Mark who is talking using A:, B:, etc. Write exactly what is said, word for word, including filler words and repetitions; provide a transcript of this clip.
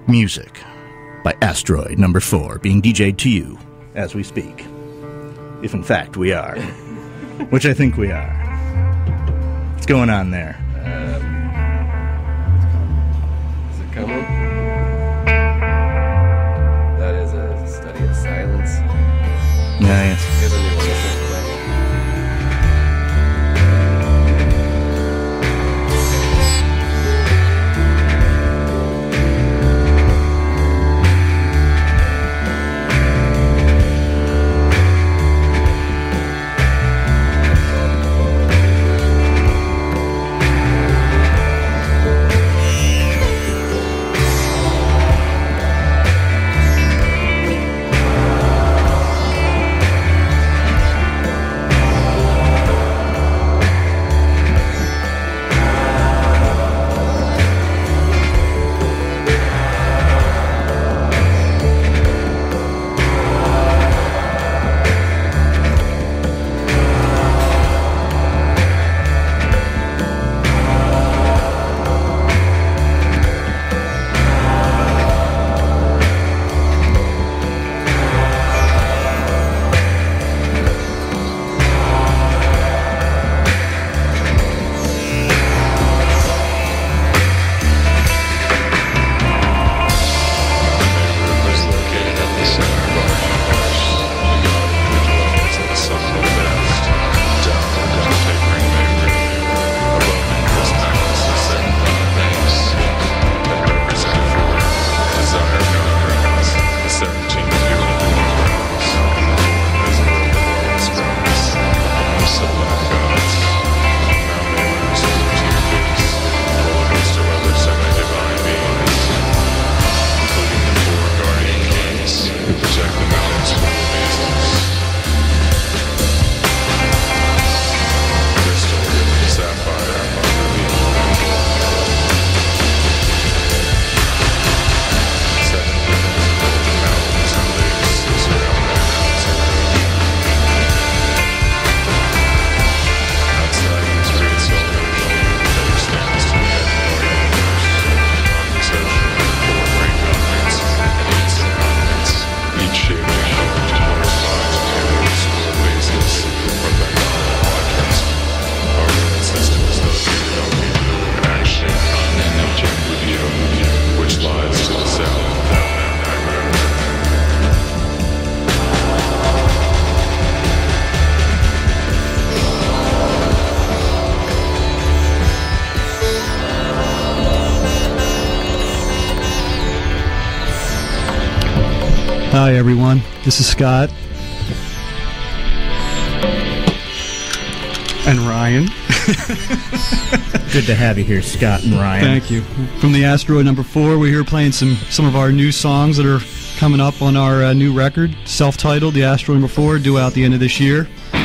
A: music by Asteroid number four, being D J'd to you as we speak. If in fact we are. Which I think we are. What's going on there?
B: Um, is it coming? That is a study of silence.
A: Nice.
B: Good when you want to listen to play.
C: Hi everyone, this is Scott and Ryan.
A: Good to have you here, Scott and Ryan.
C: Thank you. From the Asteroid number four, we're here playing some, some of our new songs that are coming up on our uh, new record, self-titled, The Asteroid number four, due out the end of this year.